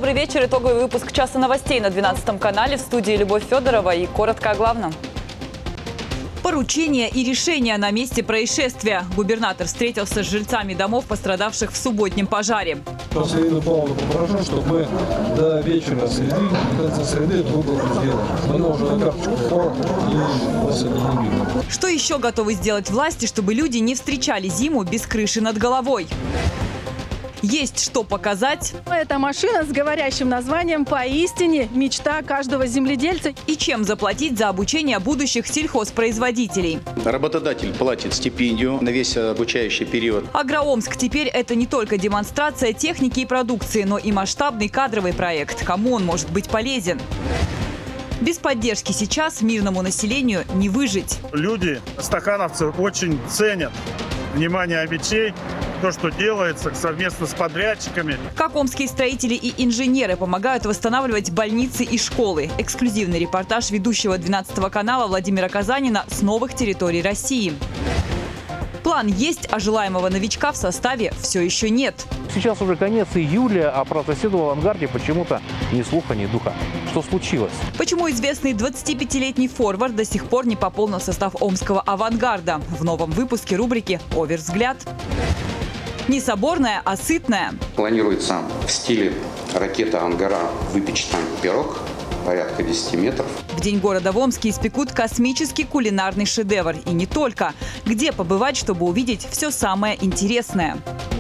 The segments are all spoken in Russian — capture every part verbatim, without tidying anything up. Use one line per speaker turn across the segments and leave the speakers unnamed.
Добрый вечер. Итоговый выпуск «Часа новостей» на двенадцатом канале. В студии Любовь Федорова и коротко о главном. Поручения и решения на месте происшествия. Губернатор встретился с жильцами домов, пострадавших в субботнем пожаре.
Ирину Павловну попрошу, чтобы мы до вечера среды, до конца среды эту выплату сделали. Она уже на карточку попала и вас это не видно.
Что еще готовы сделать власти, чтобы люди не встречали зиму без крыши над головой? Есть что показать.
Эта машина с говорящим названием поистине мечта каждого земледельца.
И чем заплатить за обучение будущих сельхозпроизводителей.
Работодатель платит стипендию на весь обучающий период.
Агроомск теперь это не только демонстрация техники и продукции, но и масштабный кадровый проект. Кому он может быть полезен? Без поддержки сейчас мирному населению не выжить.
Люди, стахановцы, очень ценят внимание обечей, то, что делается совместно с подрядчиками.
Как омские строители и инженеры помогают восстанавливать больницы и школы. Эксклюзивный репортаж ведущего двенадцатого канала Владимира Казанина с новых территорий России. План есть, а желаемого новичка в составе все еще нет.
Сейчас уже конец июля, а про соседу в «Авангарде» почему-то ни слуха, ни духа. Что случилось?
Почему известный двадцатипятилетний форвард до сих пор не пополнил состав омского «Авангарда»? В новом выпуске рубрики «Овервзгляд». Не соборная, а сытная.
Планируется в стиле ракета «Ангара» выпечь там пирог порядка десяти метров.
В день города в Омске испекут космический кулинарный шедевр. И не только. Где побывать, чтобы увидеть все самое интересное?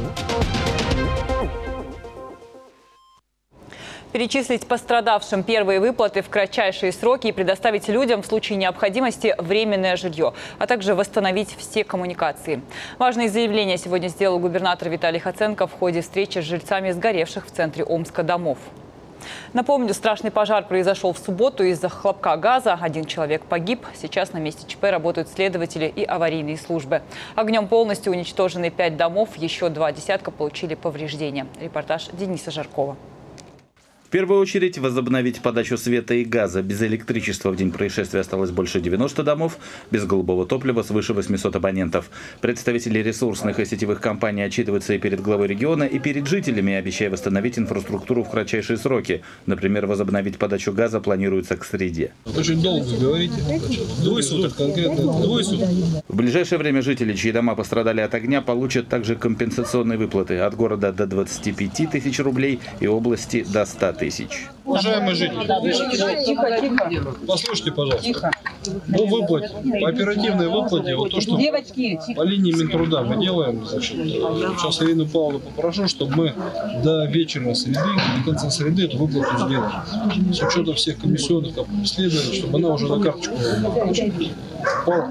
Перечислить пострадавшим первые выплаты в кратчайшие сроки и предоставить людям в случае необходимости временное жилье, а также восстановить все коммуникации. Важные заявления сегодня сделал губернатор Виталий Хоценко в ходе встречи с жильцами сгоревших в центре Омска домов. Напомню, страшный пожар произошел в субботу из-за хлопка газа. Один человек погиб. Сейчас на месте ЧП работают следователи и аварийные службы. Огнем полностью уничтожены пять домов, еще два десятка получили повреждения. Репортаж Дениса Жаркова.
В первую очередь возобновить подачу света и газа. Без электричества в день происшествия осталось больше девяноста домов, без голубого топлива свыше восьмисот абонентов. Представители ресурсных и сетевых компаний отчитываются и перед главой региона, и перед жителями, обещая восстановить инфраструктуру в кратчайшие сроки. Например, возобновить подачу газа планируется к среде.
Очень долго говорите. Двое суток конкретно. Двое суток.
В ближайшее время жители, чьи дома пострадали от огня, получат также компенсационные выплаты от города до двадцати пяти тысяч рублей и области до ста тысяч.
Уважаемые жители, послушайте, пожалуйста, по выплате, по оперативной выплате, вот то, что по линии Минтруда мы делаем, значит, сейчас Ирину Павловну попрошу, чтобы мы до вечера среды, до конца среды эту выплату сделали. С учетом всех комиссионных исследований, чтобы она уже на карточку попала.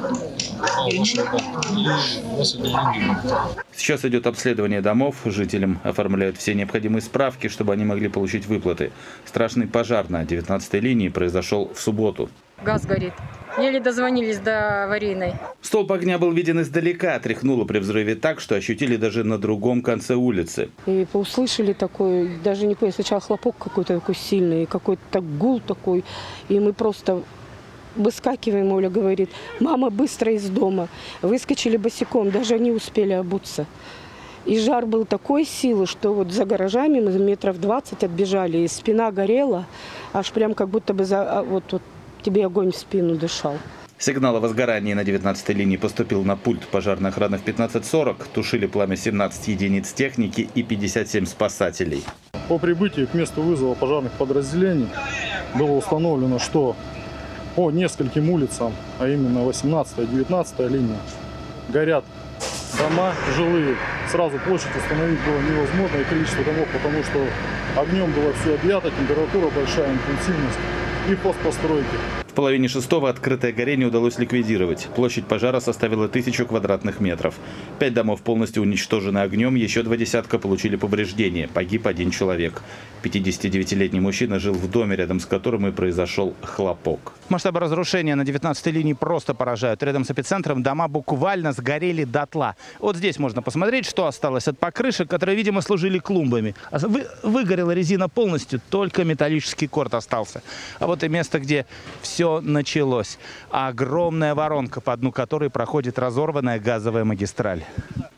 Сейчас идет обследование домов. Жителям оформляют все необходимые справки, чтобы они могли получить выплаты. Страшный пожар на девятнадцатой линии произошел в субботу.
Газ горит. Еле дозвонились до аварийной.
Столб огня был виден издалека. Тряхнуло при взрыве так, что ощутили даже на другом конце улицы.
И услышали такой, даже не понял, сначала хлопок какой-то такой сильный, какой-то гул такой. И мы просто выскакиваем, Оля говорит: мама, быстро из дома. Выскочили босиком, даже не успели обуться. И жар был такой силы, что вот за гаражами мы метров двадцать отбежали, и спина горела, аж прям как будто бы за, вот, вот тебе огонь в спину дышал.
Сигнал о возгорании на девятнадцатой линии поступил на пульт пожарной охраны в пятнадцать сорок. Тушили пламя семнадцать единиц техники и пятьдесят семь спасателей.
По прибытии к месту вызова пожарных подразделений было установлено, что по нескольким улицам, а именно восемнадцатая, девятнадцатая линия, горят дома жилые. Сразу площадь установить было невозможно, и количество домов, потому что огнем было все объято, температура большая, интенсивность и постпостройки.
В половине шестого открытое горение удалось ликвидировать. Площадь пожара составила тысячу квадратных метров. Пять домов полностью уничтожены огнем, еще два десятка получили повреждения. Погиб один человек. пятидесятидевятилетний мужчина жил в доме, рядом с которым и произошел хлопок.
Масштабы разрушения на девятнадцатой линии просто поражают. Рядом с эпицентром дома буквально сгорели дотла. Вот здесь можно посмотреть, что осталось от покрышек, которые, видимо, служили клумбами. Вы, выгорела резина полностью, только металлический корт остался. А вот и место, где все началось. Огромная воронка, по дну которой проходит разорванная газовая магистраль.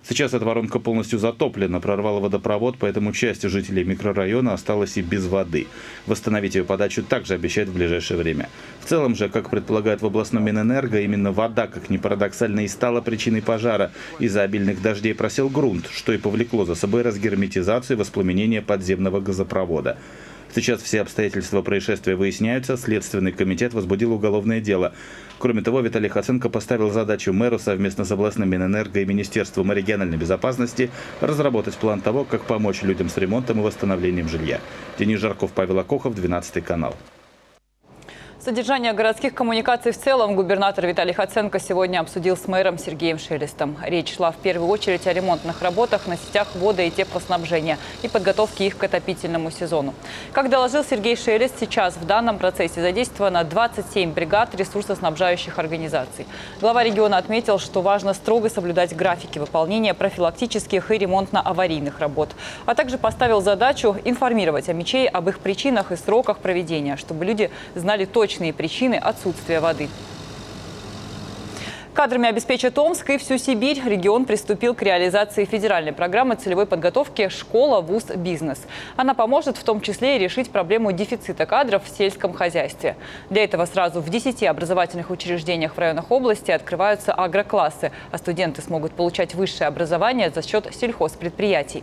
Сейчас эта воронка полностью затоплена, прорвала водопровод, поэтому часть жителей микрорайона осталась и без воды. Восстановить ее подачу также обещают в ближайшее время. В целом же, как предполагают в областном Минэнерго, именно вода, как ни парадоксально, и стала причиной пожара. Из-за обильных дождей просел грунт, что и повлекло за собой разгерметизацию и воспламенение подземного газопровода. Сейчас все обстоятельства происшествия выясняются. Следственный комитет возбудил уголовное дело. Кроме того, Виталий Хоценко поставил задачу мэру совместно с областным Минэнерго и Министерством региональной безопасности разработать план того, как помочь людям с ремонтом и восстановлением жилья. Денис Жарков, Павел Окохов, двенадцатый канал.
Содержание городских коммуникаций в целом губернатор Виталий Хоценко сегодня обсудил с мэром Сергеем Шелестом. Речь шла в первую очередь о ремонтных работах на сетях водо- и теплоснабжения и подготовке их к отопительному сезону. Как доложил Сергей Шелест, сейчас в данном процессе задействовано двадцать семь бригад ресурсоснабжающих организаций. Глава региона отметил, что важно строго соблюдать графики выполнения профилактических и ремонтно-аварийных работ, а также поставил задачу информировать омичей об их причинах и сроках проведения, чтобы люди знали точно причины отсутствия воды. Кадрами обеспечит Омск и всю Сибирь. Регион приступил к реализации федеральной программы целевой подготовки «Школа, вуз, бизнес». Она поможет в том числе и решить проблему дефицита кадров в сельском хозяйстве. Для этого сразу в десяти образовательных учреждениях в районах области открываются агроклассы, а студенты смогут получать высшее образование за счет сельхозпредприятий.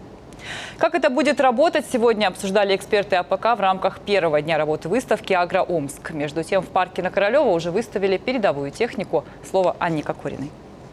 Как это будет работать, сегодня обсуждали эксперты АПК в рамках первого дня работы выставки «Агроомск». Между тем, в парке на Королева уже выставили передовую технику. Слово Анне Кокориной.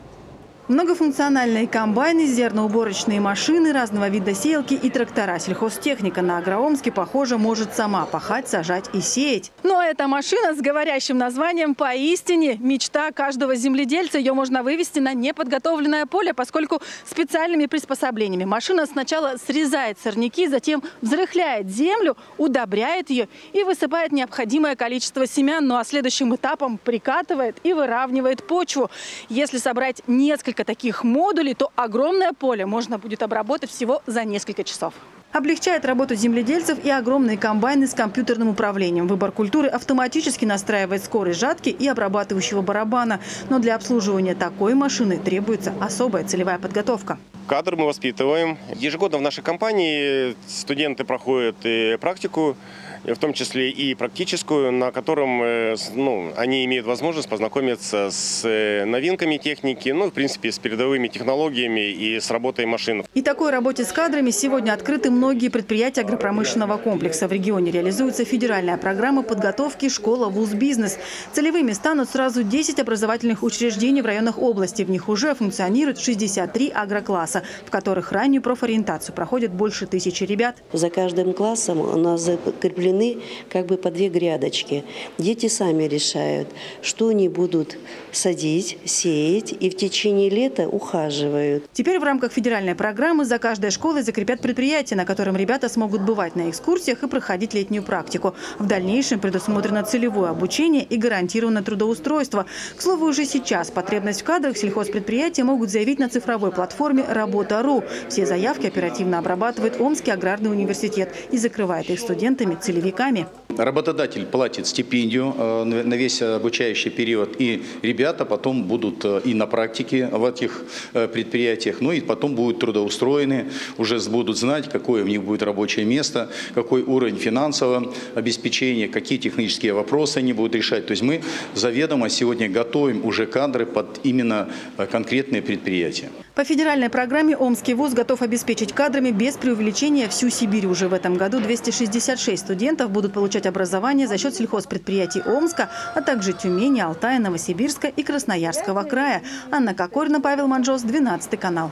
Многофункциональные комбайны, зерноуборочные машины, разного вида сеялки и трактора. Сельхозтехника на Агроомске, похоже, может сама пахать, сажать и сеять. Но эта машина с говорящим названием поистине мечта каждого земледельца. Ее можно вывести на неподготовленное поле, поскольку специальными приспособлениями машина сначала срезает сорняки, затем взрыхляет землю, удобряет ее и высыпает необходимое количество семян. Ну а следующим этапом прикатывает и выравнивает почву. Если собрать несколько таких модулей, то огромное поле можно будет обработать всего за несколько часов. Облегчает работу земледельцев и огромные комбайны с компьютерным управлением. Выбор культуры автоматически настраивает скорость жатки и обрабатывающего барабана. Но для обслуживания такой машины требуется особая целевая подготовка.
Кадры мы воспитываем. Ежегодно в нашей компании студенты проходят практику, в том числе и практическую, на котором ну, они имеют возможность познакомиться с новинками техники, ну, в принципе, с передовыми технологиями и с работой машин.
И такой работе с кадрами сегодня открыты многие предприятия агропромышленного комплекса. В регионе реализуется федеральная программа подготовки «Школа, вуз, бизнес». Целевыми станут сразу десять образовательных учреждений в районах области. В них уже функционирует шестьдесят три агрокласса, в которых раннюю профориентацию проходят больше тысячи ребят.
За каждым классом у нас закреплены как бы по две грядочки. Дети сами решают, что они будут садить, сеять, и в течение лета ухаживают.
Теперь в рамках федеральной программы за каждой школой закрепят предприятие, на котором ребята смогут бывать на экскурсиях и проходить летнюю практику. В дальнейшем предусмотрено целевое обучение и гарантированное трудоустройство. К слову, уже сейчас потребность в кадрах сельхозпредприятия могут заявить на цифровой платформе «Работа точка ру». Все заявки оперативно обрабатывает Омский аграрный университет и закрывает их студентами целевиками.
Работодатель платит стипендию на весь обучающий период, и ребята потом будут и на практике в этих предприятиях, ну и потом будут трудоустроены, уже будут знать, какое у них будет рабочее место, какой уровень финансового обеспечения, какие технические вопросы они будут решать. То есть мы заведомо сегодня готовим уже кадры под именно конкретные предприятия.
По федеральной программе Омский вуз готов обеспечить кадрами без преувеличения всю Сибирь. Уже в этом году двести шестьдесят шесть студентов будут получать образование за счет сельхозпредприятий Омска, а также Тюмени, Алтая, Новосибирска и Красноярского края. Анна Кокорина, Павел Манжос, двенадцатый канал.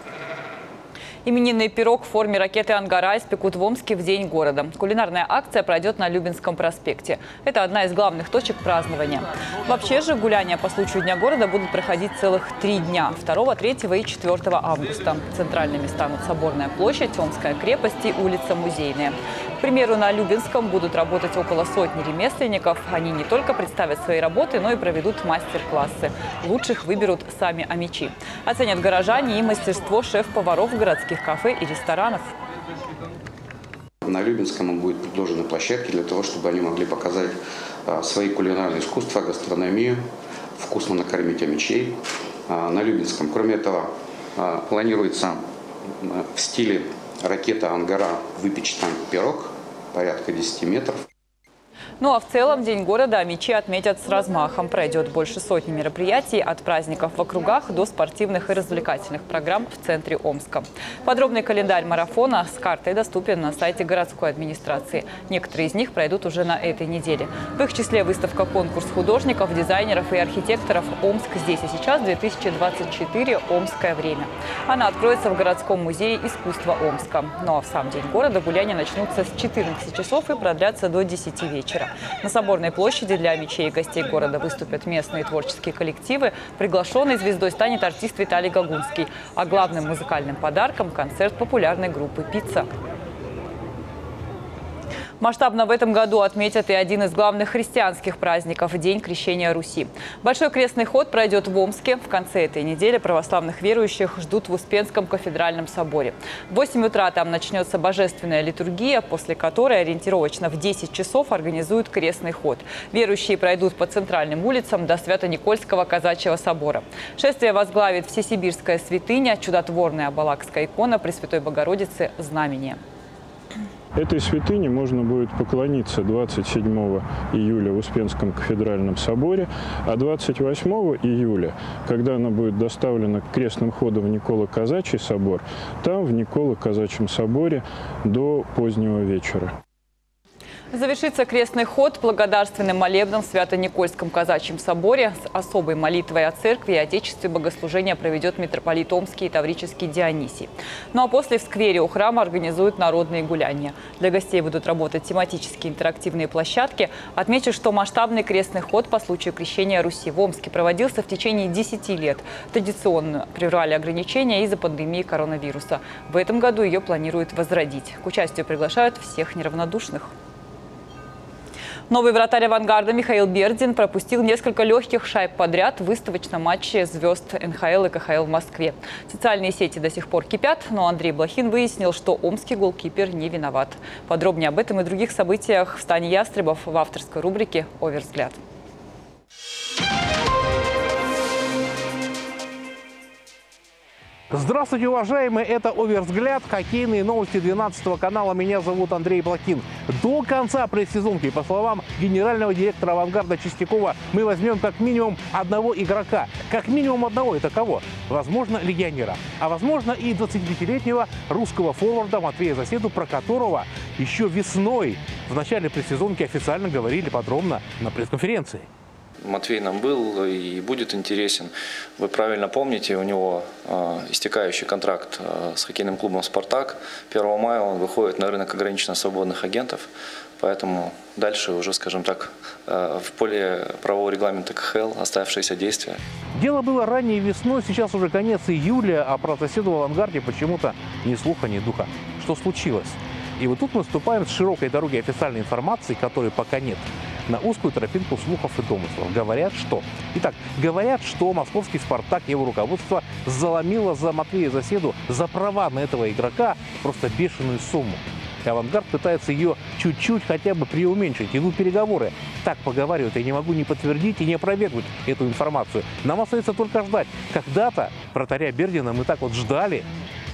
Именинный пирог в форме ракеты «Ангара» испекут в Омске в День города. Кулинарная акция пройдет на Любинском проспекте. Это одна из главных точек празднования. Вообще же гуляния по случаю Дня города будут проходить целых три дня – второго, третьего и четвёртого августа. Центральными станут Соборная площадь, Омская крепость и улица Музейная. К примеру, на Любинском будут работать около сотни ремесленников. Они не только представят свои работы, но и проведут мастер-классы. Лучших выберут сами омичи. Оценят горожане и мастерство шеф-поваров городских кафе и ресторанов.
На Любинском будет предложены площадки для того, чтобы они могли показать свои кулинарные искусства, гастрономию, вкусно накормить омичей на Любинском. Кроме этого, Планируется в стиле ракета «Ангара» выпечь там пирог порядка десяти метров.
Ну а в целом День города мечи отметят с размахом. Пройдет больше сотни мероприятий от праздников в округах до спортивных и развлекательных программ в центре Омска. Подробный календарь марафона с картой доступен на сайте городской администрации. Некоторые из них пройдут уже на этой неделе. В их числе выставка-конкурс художников, дизайнеров и архитекторов «Омск здесь и сейчас две тысячи двадцать четыре. Омское время». Она откроется в городском музее искусства Омска. Ну а в сам День города гуляния начнутся с четырнадцати часов и продлятся до десяти вечера. На Соборной площади для мечей и гостей города выступят местные творческие коллективы. Приглашенной звездой станет артист Виталий Гагунский. А главным музыкальным подарком – концерт популярной группы «Пицца». Масштабно в этом году отметят и один из главных христианских праздников – День Крещения Руси. Большой крестный ход пройдет в Омске. В конце этой недели православных верующих ждут в Успенском кафедральном соборе. В восемь утра там начнется божественная литургия, после которой ориентировочно в десять часов организуют крестный ход. Верующие пройдут по центральным улицам до Свято-Никольского казачьего собора. Шествие возглавит Всесибирская святыня, чудотворная абалакская икона Пресвятой Богородицы «Знамение».
Этой святыне можно будет поклониться двадцать седьмого июля в Успенском кафедральном соборе, а двадцать восьмого июля, когда она будет доставлена крестным ходом в Николо-Казачий собор, там, в Николо-Казачьем соборе, до позднего вечера.
Завершится крестный ход благодарственным молебном в Свято-Никольском казачьем соборе. С особой молитвой о церкви и отечестве богослужение проведет митрополит Омский и Таврический Дионисий. Ну а после в сквере у храма организуют народные гуляния. Для гостей будут работать тематические интерактивные площадки. Отмечу, что масштабный крестный ход по случаю крещения Руси в Омске проводился в течение десяти лет. Традиционно прервали ограничения из-за пандемии коронавируса. В этом году ее планируют возродить. К участию приглашают всех неравнодушных. Новый вратарь «Авангарда» Михаил Бердин пропустил несколько легких шайб подряд в выставочном матче звезд эн ха эл и ка ха эл в Москве. Социальные сети до сих пор кипят, но Андрей Блохин выяснил, что омский голкипер не виноват. Подробнее об этом и других событиях в стане ястребов в авторской рубрике «Овервзгляд».
Здравствуйте, уважаемые! Это «Овервзгляд», хоккейные новости двенадцатого канала. Меня зовут Андрей Блохин. До конца предсезонки, по словам генерального директора «Авангарда» Чистякова, мы возьмем как минимум одного игрока. Как минимум одного. Это кого? Возможно, легионера. А возможно и двадцатипятилетнего русского форварда Матвея Заседу, про которого еще весной в начале предсезонки официально говорили подробно на пресс-конференции.
Матвей нам был и будет интересен. Вы правильно помните, у него э, истекающий контракт э, с хоккейным клубом «Спартак». первого мая он выходит на рынок ограниченно свободных агентов. Поэтому дальше уже, скажем так, э, в поле правового регламента ка ха эл оставшиеся действия.
Дело было ранней весной, сейчас уже конец июля, а про Заседу в «Авангарде» почему-то ни слуха, ни духа. Что случилось? И вот тут мы вступаем с широкой дороги официальной информации, которой пока нет, на узкую тропинку слухов и домыслов. Говорят, что... Итак, говорят, что московский «Спартак» и его руководство заломило за Матвея Заседу, за права на этого игрока просто бешеную сумму. И «Авангард» пытается ее чуть-чуть хотя бы преуменьшить. Идут переговоры. Так поговаривают. Я не могу ни подтвердить и не опровергнуть эту информацию. Нам остается только ждать. Когда-то вратаря Бердина мы так вот ждали,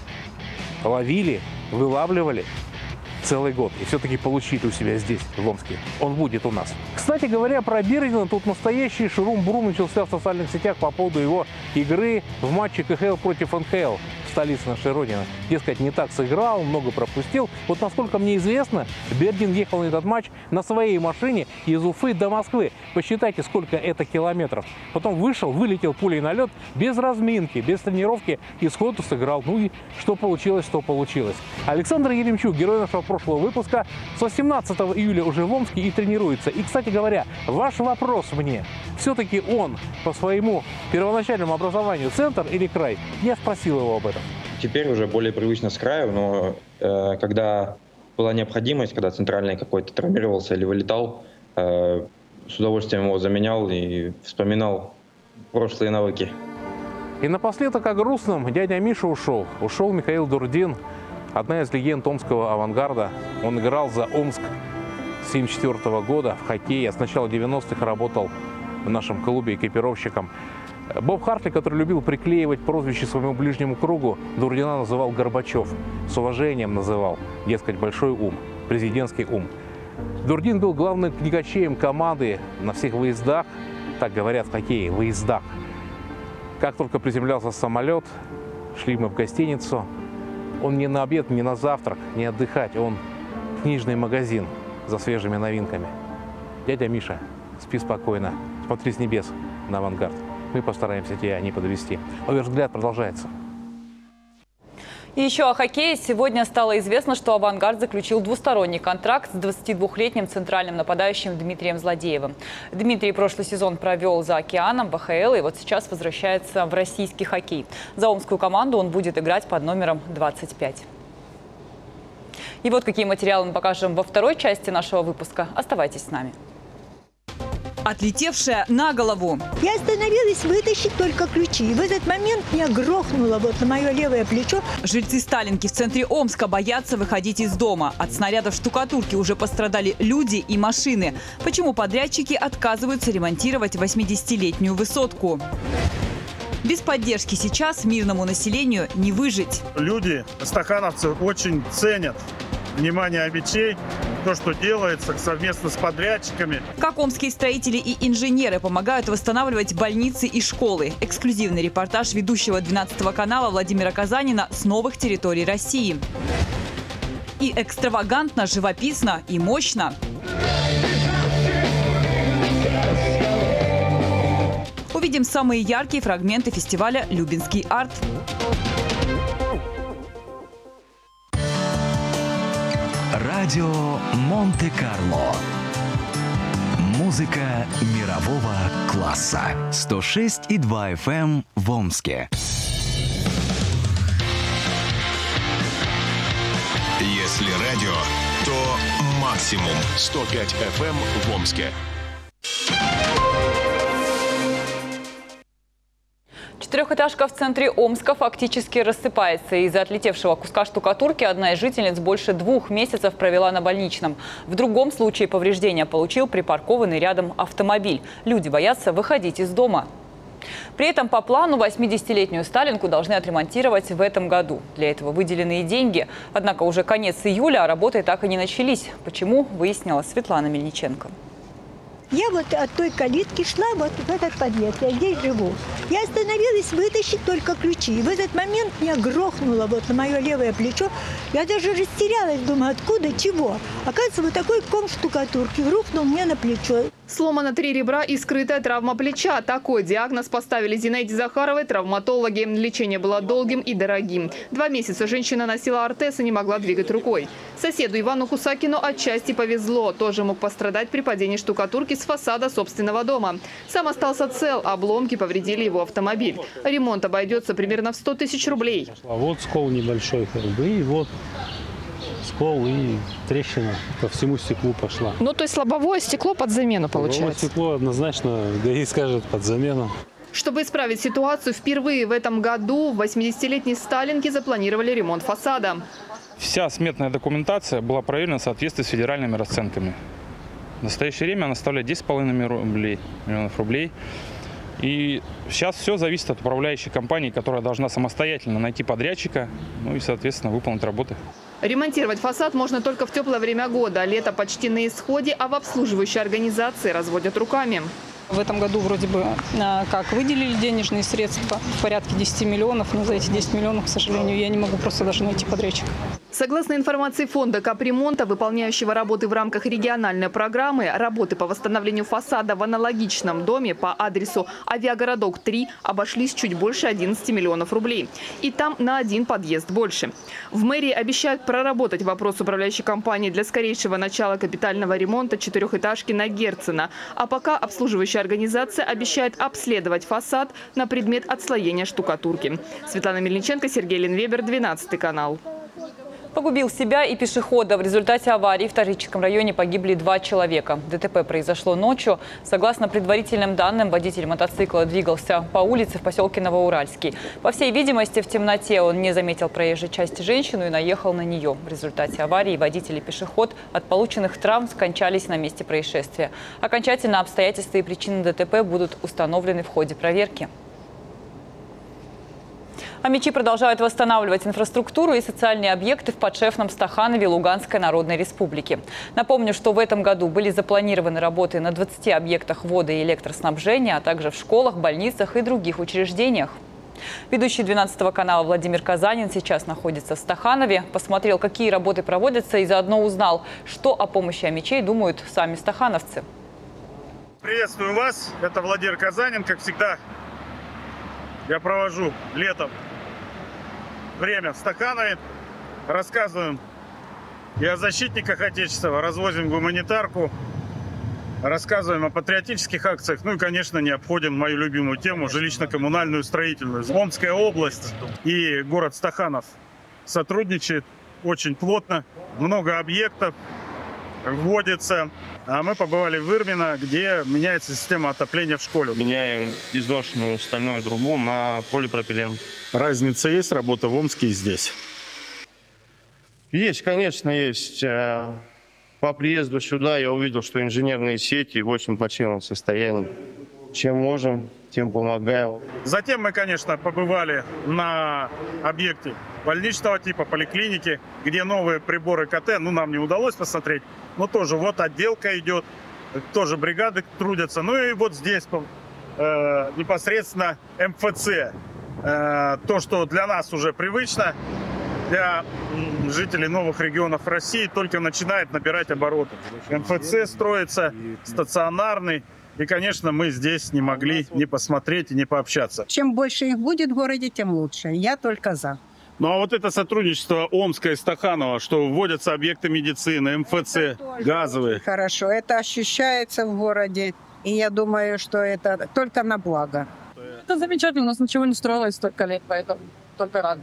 ловили, вылавливали целый год. И все-таки получили у себя здесь, в Омске. Он будет у нас. Кстати говоря, про Бердина тут настоящий шурум-бурум начался в социальных сетях по поводу его игры в матче ка ха эл против эн ха эл в столице нашей Родины. Дескать, не так сыграл, много пропустил. Вот насколько мне известно, Бердин ехал на этот матч на своей машине из Уфы до Москвы. Посчитайте, сколько это километров. Потом вышел, вылетел пулей на лед, без разминки, без тренировки, и сходу сыграл. Ну и что получилось, что получилось. Александр Еремчук, герой нашего прошлого выпуска, с восемнадцатого июля уже в Омске и тренируется. И, кстати говоря, ваш вопрос мне, все-таки он по своему первоначальному образованию центр или край? Я спросил его об этом.
Теперь уже более привычно с краю, но э, когда была необходимость, когда центральный какой-то травмировался или вылетал, э, с удовольствием его заменял и вспоминал прошлые навыки.
И напоследок о грустном. Дядя Миша ушел. Ушел Михаил Дурдин, одна из легенд омского «Авангарда». Он играл за Омск с семьдесят четвёртого года в хоккее. С начала девяностых работал в нашем клубе экипировщиком. Боб Хартли, который любил приклеивать прозвище своему ближнему кругу, Дурдина называл Горбачев. С уважением называл, дескать, большой ум, президентский ум. Дурдин был главным книгачеем команды на всех выездах, так говорят в хоккее, выездах. Как только приземлялся самолет, шли мы в гостиницу. Он не на обед, не на завтрак, не отдыхать, он в книжный магазин за свежими новинками. Дядя Миша, спи спокойно, смотри с небес на «Авангард». Мы постараемся тебя не подвести. Оверсвзгляд продолжается.
И еще о хоккее. Сегодня стало известно, что «Авангард» заключил двусторонний контракт с двадцатидвухлетним центральным нападающим Дмитрием Злодеевым. Дмитрий прошлый сезон провел за океаном в а ха эл и вот сейчас возвращается в российский хоккей. За омскую команду он будет играть под номером двадцать пять. И вот какие материалы мы покажем во второй части нашего выпуска. Оставайтесь с нами.
Отлетевшая на голову.
Я остановилась вытащить только ключи. И в этот момент меня грохнуло вот на мое левое плечо.
Жильцы Сталинки в центре Омска боятся выходить из дома. От снарядов штукатурки уже пострадали люди и машины. Почему подрядчики отказываются ремонтировать восьмидесятилетнюю высотку? Без поддержки сейчас мирному населению не выжить.
Люди, стахановцы, очень ценят внимание обичей, то, что делается совместно с подрядчиками.
Как омские строители и инженеры помогают восстанавливать больницы и школы. Эксклюзивный репортаж ведущего двенадцатого канала Владимира Казанина с новых территорий России. И экстравагантно, живописно и мощно. Увидим самые яркие фрагменты фестиваля «Любинский арт».
Радио Монте-Карло. Музыка мирового класса. сто шесть и два эф эм в Омске.
Если радио, то максимум сто пять эф эм в Омске.
Четырехэтажка в центре Омска фактически рассыпается. Из-за отлетевшего куска штукатурки одна из жительниц больше двух месяцев провела на больничном. В другом случае повреждения получил припаркованный рядом автомобиль. Люди боятся выходить из дома. При этом по плану восьмидесятилетнюю Сталинку должны отремонтировать в этом году. Для этого выделены и деньги. Однако уже конец июля, а работы так и не начались. Почему, выяснила Светлана Мельниченко.
Я вот от той калитки шла вот в этот подъезд, я здесь живу. Я остановилась вытащить только ключи. И в этот момент меня грохнуло вот на мое левое плечо. Я даже растерялась, думаю, откуда, чего. Оказывается, вот такой ком штукатурки рухнул мне на плечо.
Сломано три ребра и скрытая травма плеча. Такой диагноз поставили Зинаиде Захаровой травматологи. Лечение было долгим и дорогим. Два месяца женщина носила ортез и не могла двигать рукой. Соседу Ивану Кусакину отчасти повезло. Тоже мог пострадать при падении штукатурки с фасада собственного дома. Сам остался цел, обломки повредили его автомобиль. Ремонт обойдется примерно в сто тысяч рублей.
Вот скол небольшой, и вот скол и трещина по всему стеклу пошла.
Ну, то есть лобовое стекло под замену получается?
Лобовое стекло однозначно ГАИ скажет под замену.
Чтобы исправить ситуацию, впервые в этом году в восьмидесятилетней Сталинке запланировали ремонт фасада.
Вся сметная документация была проверена в соответствии с федеральными расценками. В настоящее время она составляет десять с половиной рублей, миллионов рублей. И сейчас все зависит от управляющей компании, которая должна самостоятельно найти подрядчика, ну и, соответственно, выполнить работы.
Ремонтировать фасад можно только в теплое время года. Лето почти на исходе, а в обслуживающей организации разводят руками.
В этом году вроде бы как выделили денежные средства в порядке десяти миллионов, но за эти десять миллионов, к сожалению, я не могу просто даже найти подрядчика.
Согласно информации фонда капремонта, выполняющего работы в рамках региональной программы, работы по восстановлению фасада в аналогичном доме по адресу Авиагородок три обошлись чуть больше одиннадцати миллионов рублей. И там на один подъезд больше. В мэрии обещают проработать вопрос управляющей компании для скорейшего начала капитального ремонта четырехэтажки на Герцена. А пока обслуживающая организация обещает обследовать фасад на предмет отслоения штукатурки. Светлана Мельниченко, Сергей Ленвебер, двенадцатый канал.
Погубил себя и пешехода. В результате аварии в Таврическом районе погибли два человека. ДТП произошло ночью. Согласно предварительным данным, водитель мотоцикла двигался по улице в поселке Новоуральский. По всей видимости, в темноте он не заметил проезжей части женщину и наехал на нее. В результате аварии водитель и пешеход от полученных травм скончались на месте происшествия. Окончательно обстоятельства и причины ДТП будут установлены в ходе проверки. Амичи продолжают восстанавливать инфраструктуру и социальные объекты в подшефном Стаханове Луганской Народной Республики. Напомню, что в этом году были запланированы работы на двадцати объектах воды и электроснабжения, а также в школах, больницах и других учреждениях. Ведущий двенадцатого канала Владимир Казанин сейчас находится в Стаханове, посмотрел, какие работы проводятся, и заодно узнал, что о помощи амичей думают сами стахановцы.
Приветствую вас, это Владимир Казанин. Как всегда, я провожу летом время в Стаханове, рассказываем и о защитниках Отечества, развозим гуманитарку, рассказываем о патриотических акциях, ну и, конечно, не обходим мою любимую тему – жилищно-коммунальную строительную. Омская область и город Стаханов сотрудничают очень плотно, много объектов вводится. А мы побывали в Ирмино, где меняется система отопления в школе.
Меняем изношенную стальную трубу на полипропилен.
Разница есть, работа в Омске и здесь?
Есть, конечно, есть. По приезду сюда я увидел, что инженерные сети в очень плачевном состоянии. Чем можем, тем помогаем.
Затем мы, конечно, побывали на объекте больничного типа, поликлиники, где новые приборы КТ, ну, нам не удалось посмотреть, но тоже вот отделка идет, тоже бригады трудятся. Ну и вот здесь э, непосредственно эм эф цэ. Э, то, что для нас уже привычно, для жителей новых регионов России только начинает набирать обороты. эм эф цэ строится, стационарный. И, конечно, мы здесь не могли не посмотреть и не пообщаться.
Чем больше их будет в городе, тем лучше. Я только за.
Ну а вот это сотрудничество Омска и Стаханова, что вводятся объекты медицины, эм эф цэ, газовые.
Хорошо, это ощущается в городе. И я думаю, что это только на благо.
Это замечательно, у нас ничего не строилось столько лет, поэтому только рад.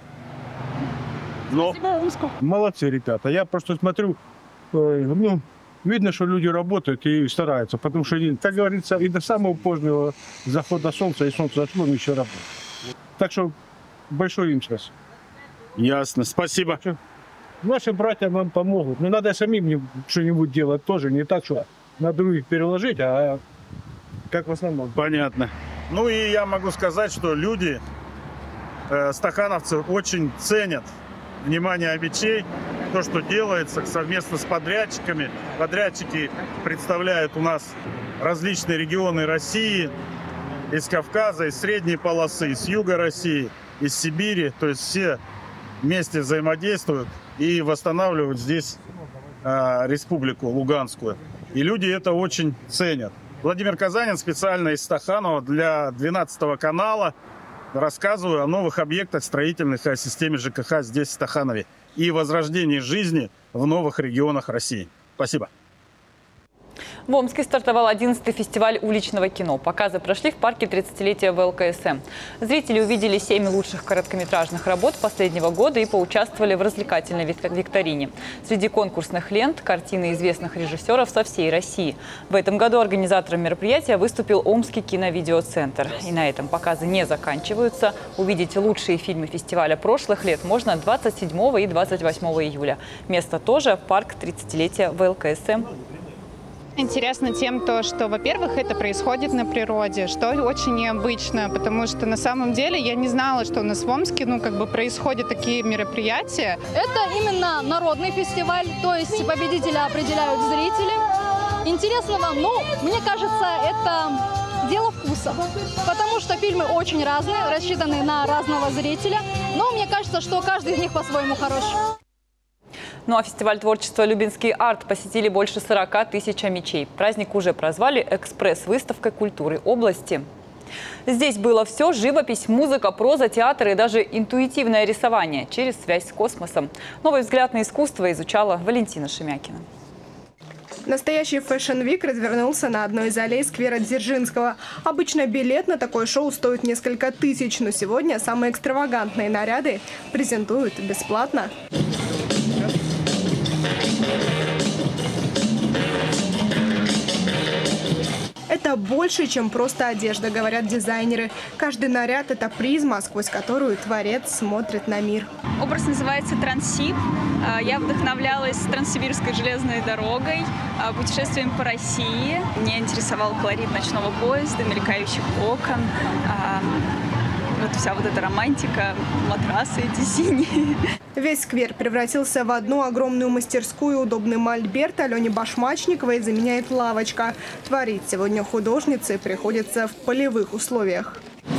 Но...
Молодцы, ребята. Я просто смотрю, ну, видно, что люди работают и стараются, потому что, как говорится, и до самого позднего захода солнца, и солнце зашло, мы еще работаем. Так что большой им спасибо.
Ясно, спасибо.
Наши братья нам помогут. Но надо самим что-нибудь делать тоже, не так, что на других переложить, а как в основном.
Понятно. Ну и я могу сказать, что люди, э, стахановцы, очень ценят внимание амичей, то, что делается совместно с подрядчиками. Подрядчики представляют у нас различные регионы России, из Кавказа, из средней полосы, из юга России, из Сибири. То есть все вместе взаимодействуют и восстанавливают здесь э, республику Луганскую. И люди это очень ценят. Владимир Казанин специально из Стаханова для двенадцатого канала. Рассказываю о новых объектах строительных и о системе жэ ка ха здесь, в Стаханове, и возрождении жизни в новых регионах России. Спасибо.
В Омске стартовал одиннадцатый фестиваль уличного кино. Показы прошли в парке тридцатилетия вэ эл ка эс эм. Зрители увидели семь лучших короткометражных работ последнего года и поучаствовали в развлекательной викторине. Среди конкурсных лент – картины известных режиссеров со всей России. В этом году организатором мероприятия выступил Омский киновидеоцентр. И на этом показы не заканчиваются. Увидеть лучшие фильмы фестиваля прошлых лет можно двадцать седьмого и двадцать восьмого июля. Место тоже – парк тридцатилетия вэ эл ка эс эм.
Интересно тем, то, что, во-первых, это происходит на природе, что очень необычно, потому что на самом деле я не знала, что у нас в Омске, ну, как бы происходят такие мероприятия.
Это именно народный фестиваль, то есть победителя определяют зрители. Интересно вам? Ну, мне кажется, это дело вкуса, потому что фильмы очень разные, рассчитаны на разного зрителя, но мне кажется, что каждый из них по-своему хорош.
Ну а фестиваль творчества «Любинский арт» посетили больше сорока тысяч амичей. Праздник уже прозвали экспресс-выставкой культуры области. Здесь было все – живопись, музыка, проза, театр и даже интуитивное рисование через связь с космосом. Новый взгляд на искусство изучала Валентина Шемякина.
Настоящий фэшн-вик развернулся на одной из аллей сквера Дзержинского. Обычно билет на такое шоу стоит несколько тысяч, но сегодня самые экстравагантные наряды презентуют бесплатно. Это больше, чем просто одежда, говорят дизайнеры. Каждый наряд – это призма, сквозь которую творец смотрит на мир.
Образ называется «Транссиб». Я вдохновлялась Транссибирской железной дорогой, путешествием по России. Меня интересовал колорит ночного поезда, мелькающих окон. вот вся вот эта романтика, матрасы эти синие.
Весь сквер превратился в одну огромную мастерскую. Удобный мольберт Алене Башмачниковой заменяет лавочка. Творить сегодня художнице приходится в полевых условиях.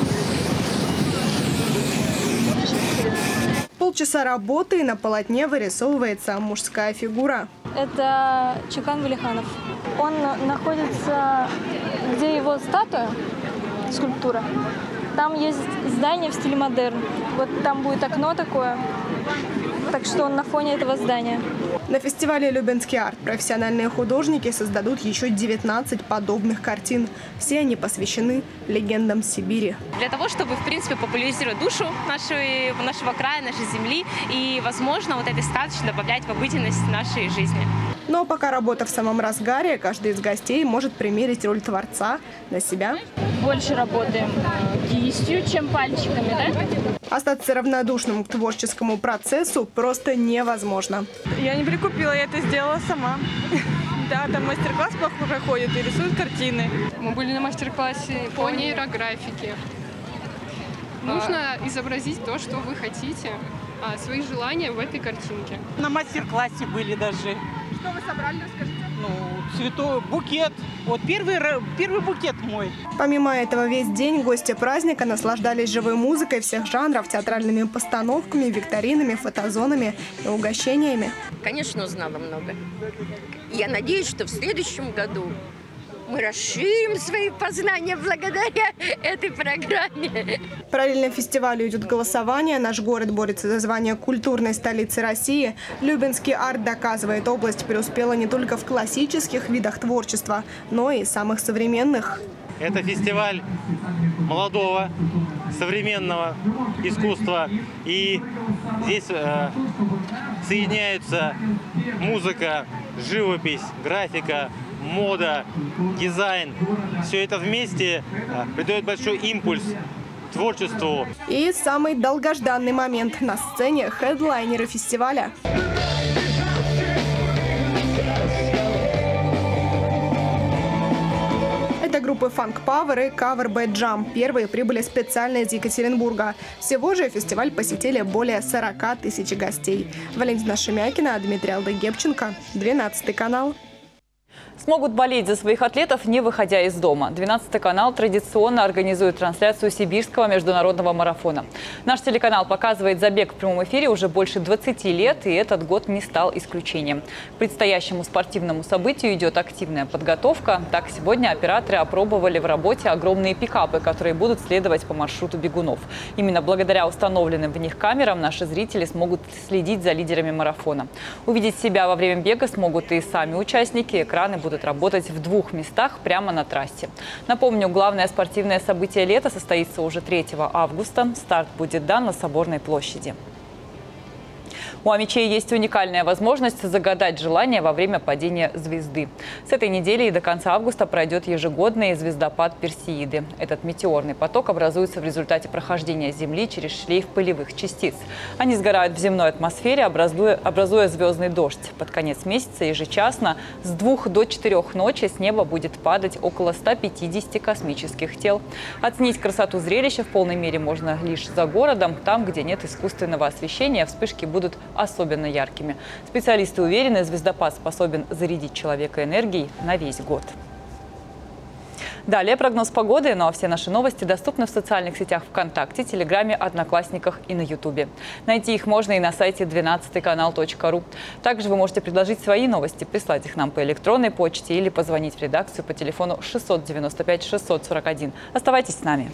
Полчаса работы, и на полотне вырисовывается мужская фигура.
Это Чекан Валиханов. Он находится, где его статуя, скульптура. Там есть здание в стиле модерн. Вот там будет окно такое. Так что он на фоне этого здания.
На фестивале «Любинский арт» профессиональные художники создадут еще девятнадцать подобных картин. Все они посвящены легендам Сибири.
Для того, чтобы, в принципе, популяризировать душу нашей, нашего края, нашей земли и, возможно, вот этой сказочки добавлять в обыденность нашей жизни.
Но пока работа в самом разгаре, каждый из гостей может примерить роль творца на себя.
Больше работаем кистью, чем пальчиками, да?
Остаться равнодушным к творческому процессу просто невозможно.
Я не прикупила, я это сделала сама. Да, там мастер-класс проходит и рисуют картины.
Мы были на мастер-классе по нейрографике. Нужно изобразить то, что вы хотите, свои желания в этой картинке.
На мастер-классе были даже.
Что вы собрали, расскажите?
Ну, цветой букет. Вот первый, первый букет мой.
Помимо этого, весь день гости праздника наслаждались живой музыкой всех жанров, театральными постановками, викторинами, фотозонами и угощениями.
Конечно, узнала много. Я надеюсь, что в следующем году мы расширим свои познания благодаря этой программе.
Параллельно фестивалю идет голосование. Наш город борется за звание культурной столицы России. Любинский арт доказывает, область преуспела не только в классических видах творчества, но и самых современных.
Это фестиваль молодого, современного искусства. И здесь э, соединяются музыка, живопись, графика, мода, дизайн. Все это вместе придает большой импульс творчеству.
И самый долгожданный момент на сцене – хедлайнеры фестиваля. Это группы Funk Power и Cover Bad Jam. Первые прибыли специально из Екатеринбурга. Всего же фестиваль посетили более сорока тысяч гостей. Валентина Шемякина, Дмитрий Алдыгепченко, двенадцатый канал.
Смогут болеть за своих атлетов, не выходя из дома. двенадцатый канал традиционно организует трансляцию сибирского международного марафона. Наш телеканал показывает забег в прямом эфире уже больше двадцати лет, и этот год не стал исключением. К предстоящему спортивному событию идет активная подготовка. Так, сегодня операторы опробовали в работе огромные пикапы, которые будут следовать по маршруту бегунов. Именно благодаря установленным в них камерам наши зрители смогут следить за лидерами марафона. Увидеть себя во время бега смогут и сами участники. Экраны будут работать в двух местах прямо на трассе. Напомню, главное спортивное событие лета состоится уже третьего августа. Старт будет дан на Соборной площади. У амичей есть уникальная возможность загадать желание во время падения звезды. С этой недели и до конца августа пройдет ежегодный звездопад Персеиды. Этот метеорный поток образуется в результате прохождения Земли через шлейф пылевых частиц. Они сгорают в земной атмосфере, образуя, образуя звездный дождь. Под конец месяца ежечасно с двух до четырёх ночи с неба будет падать около ста пятидесяти космических тел. Оценить красоту зрелища в полной мере можно лишь за городом. Там, где нет искусственного освещения, вспышки будут особенно яркими. Специалисты уверены, звездопад способен зарядить человека энергией на весь год. Далее прогноз погоды, ну а все наши новости доступны в социальных сетях ВКонтакте, Телеграме, Одноклассниках и на Ютубе. Найти их можно и на сайте двенадцатый канал точка ру. Также вы можете предложить свои новости, прислать их нам по электронной почте или позвонить в редакцию по телефону шестьсот девяносто пять шестьсот сорок один. Оставайтесь с нами.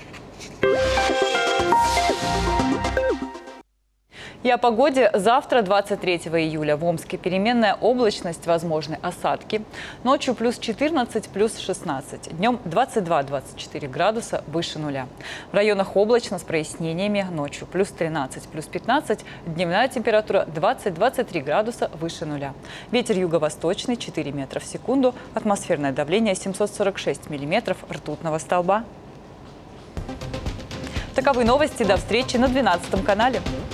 И о погоде. Завтра, двадцать третьего июля, в Омске переменная облачность, возможны осадки. Ночью плюс четырнадцать, плюс шестнадцать. Днем двадцать два — двадцать четыре градуса выше нуля. В районах облачно с прояснениями. Ночью плюс тринадцать, плюс пятнадцать. Дневная температура двадцать — двадцать три градуса выше нуля. Ветер юго-восточный четыре метра в секунду. Атмосферное давление семьсот сорок шесть миллиметров ртутного столба. Таковы новости. До встречи на двенадцатом канале.